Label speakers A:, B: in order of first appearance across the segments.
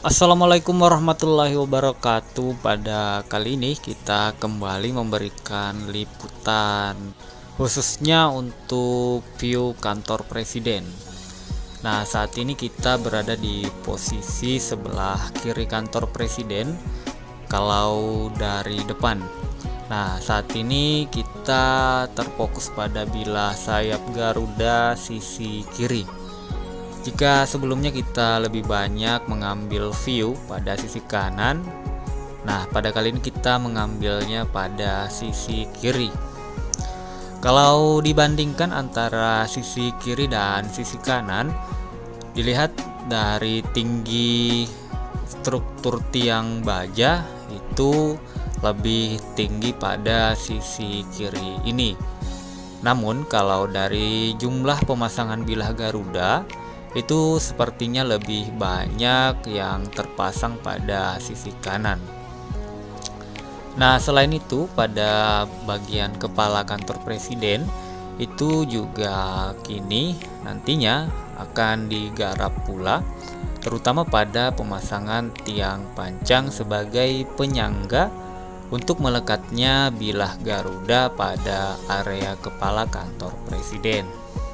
A: Assalamualaikum warahmatullahi wabarakatuh. Pada kali ini kita kembali memberikan liputan khususnya untuk view kantor presiden. Nah, saat ini kita berada di posisi sebelah kiri kantor presiden kalau dari depan. Nah, saat ini kita terfokus pada bilah sayap Garuda sisi kiri. Jika sebelumnya kita lebih banyak mengambil view pada sisi kanan, nah pada kali ini kita mengambilnya pada sisi kiri. Kalau dibandingkan antara sisi kiri dan sisi kanan, dilihat dari tinggi struktur tiang baja itu lebih tinggi pada sisi kiri ini. Namun kalau dari jumlah pemasangan bilah Garuda, itu sepertinya lebih banyak yang terpasang pada sisi kanan. Nah, selain itu pada bagian kepala kantor presiden itu juga kini nantinya akan digarap pula, terutama pada pemasangan tiang pancang sebagai penyangga untuk melekatnya bilah Garuda pada area kepala kantor presiden.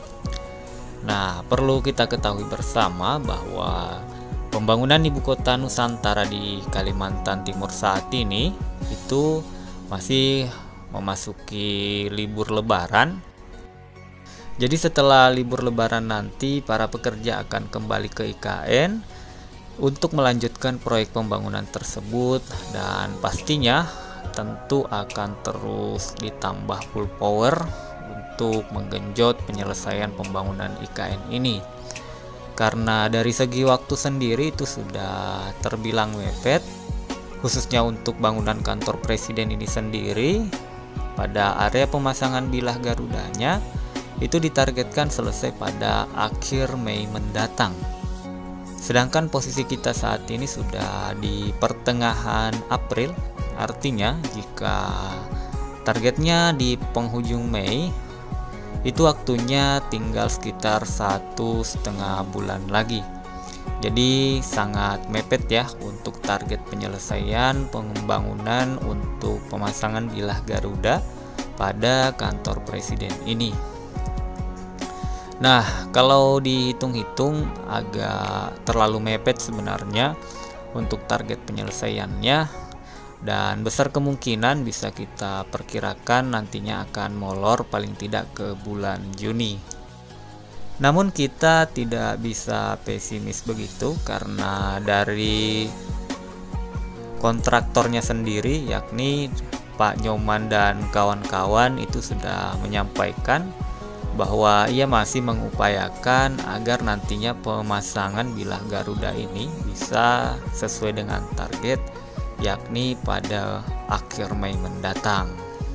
A: Nah, perlu kita ketahui bersama bahwa pembangunan ibu kota Nusantara di Kalimantan Timur saat ini itu masih memasuki libur lebaran. Jadi setelah libur lebaran nanti para pekerja akan kembali ke IKN untuk melanjutkan proyek pembangunan tersebut, dan pastinya tentu akan terus ditambah full power untuk menggenjot penyelesaian pembangunan IKN ini. Karena dari segi waktu sendiri itu sudah terbilang mepet, khususnya untuk bangunan kantor presiden ini sendiri. Pada area pemasangan bilah Garudanya itu ditargetkan selesai pada akhir Mei mendatang. Sedangkan posisi kita saat ini sudah di pertengahan April, artinya jika targetnya di penghujung Mei, itu waktunya tinggal sekitar 1,5 bulan lagi. Jadi sangat mepet ya untuk target penyelesaian pembangunan untuk pemasangan bilah Garuda pada kantor presiden ini. Nah, kalau dihitung-hitung agak terlalu mepet sebenarnya untuk target penyelesaiannya, dan besar kemungkinan bisa kita perkirakan nantinya akan molor paling tidak ke bulan Juni. Namun kita tidak bisa pesimis begitu, karena dari kontraktornya sendiri yakni Pak Nyoman dan kawan-kawan itu sudah menyampaikan bahwa ia masih mengupayakan agar nantinya pemasangan bilah Garuda ini bisa sesuai dengan target, yakni pada akhir Mei mendatang.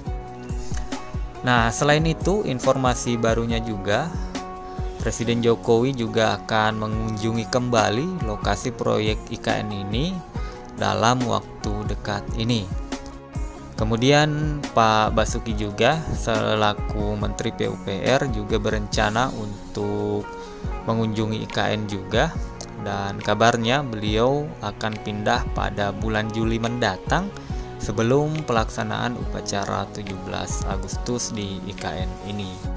A: Nah, selain itu informasi barunya juga, Presiden Jokowi juga akan mengunjungi kembali lokasi proyek IKN ini dalam waktu dekat ini. Kemudian Pak Basuki juga selaku Menteri PUPR juga berencana untuk mengunjungi IKN juga. Dan kabarnya beliau akan pindah pada bulan Juli mendatang sebelum pelaksanaan upacara 17 Agustus di IKN ini.